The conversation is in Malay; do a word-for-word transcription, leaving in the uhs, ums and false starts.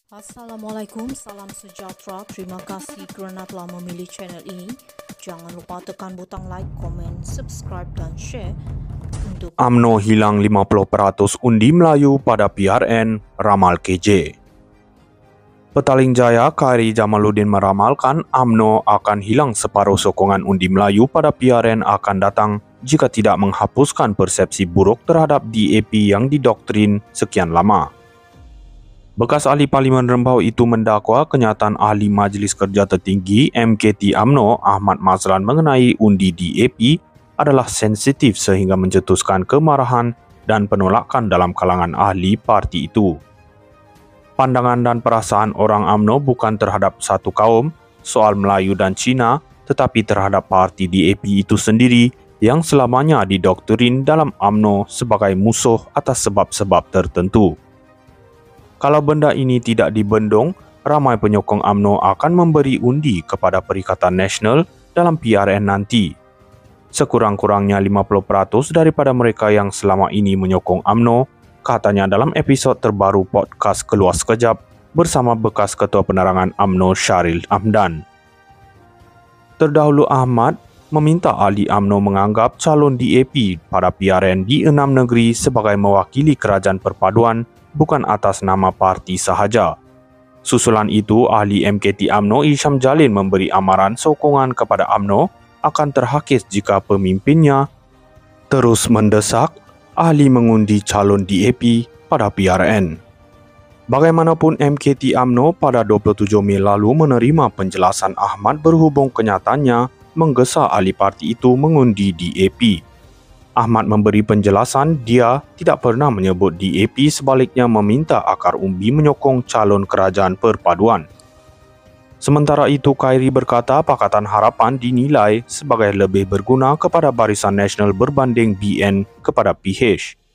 Assalamualaikum, salam sejahtera. Terima kasih kerana telah memilih channel ini. Jangan lupa tekan butang like, komen, subscribe dan share untuk U M N O hilang lima puluh peratus undi Melayu pada P R N, ramal K J. Petaling Jaya Khairi Jamaluddin meramalkan U M N O akan hilang separuh sokongan undi Melayu pada P R N akan datang jika tidak menghapuskan persepsi buruk terhadap D A P yang didoktrin sekian lama. Bekas ahli Parlimen Rembau itu mendakwa kenyataan ahli Majlis Kerja Tertinggi M K T U M N O Ahmad Mazlan mengenai undi D A P adalah sensitif sehingga mencetuskan kemarahan dan penolakan dalam kalangan ahli parti itu. Pandangan dan perasaan orang U M N O bukan terhadap satu kaum, soal Melayu dan Cina, tetapi terhadap parti D A P itu sendiri yang selamanya didoktrin dalam U M N O sebagai musuh atas sebab-sebab tertentu. Kalau benda ini tidak dibendung, ramai penyokong U M N O akan memberi undi kepada Perikatan Nasional dalam P R N nanti. Sekurang-kurangnya lima puluh peratus daripada mereka yang selama ini menyokong U M N O, katanya dalam episod terbaru podcast Keluar Sekejap bersama bekas Ketua Penerangan U M N O Syahril Hamdan. Terdahulu Ahmad meminta ahli U M N O menganggap calon D A P pada P R N di enam negeri sebagai mewakili kerajaan perpaduan bukan atas nama parti sahaja. Susulan itu, ahli M K T U M N O Isham Jalin memberi amaran sokongan kepada U M N O akan terhakis jika pemimpinnya terus mendesak ahli mengundi calon D A P pada P R N. Bagaimanapun M K T U M N O pada dua puluh tujuh Mei lalu menerima penjelasan Ahmad berhubung kenyataannya menggesa ahli parti itu mengundi D A P. Ahmad memberi penjelasan dia tidak pernah menyebut D A P, sebaliknya meminta akar umbi menyokong calon kerajaan perpaduan. Sementara itu, Khairi berkata Pakatan Harapan dinilai sebagai lebih berguna kepada Barisan Nasional berbanding B N kepada P H.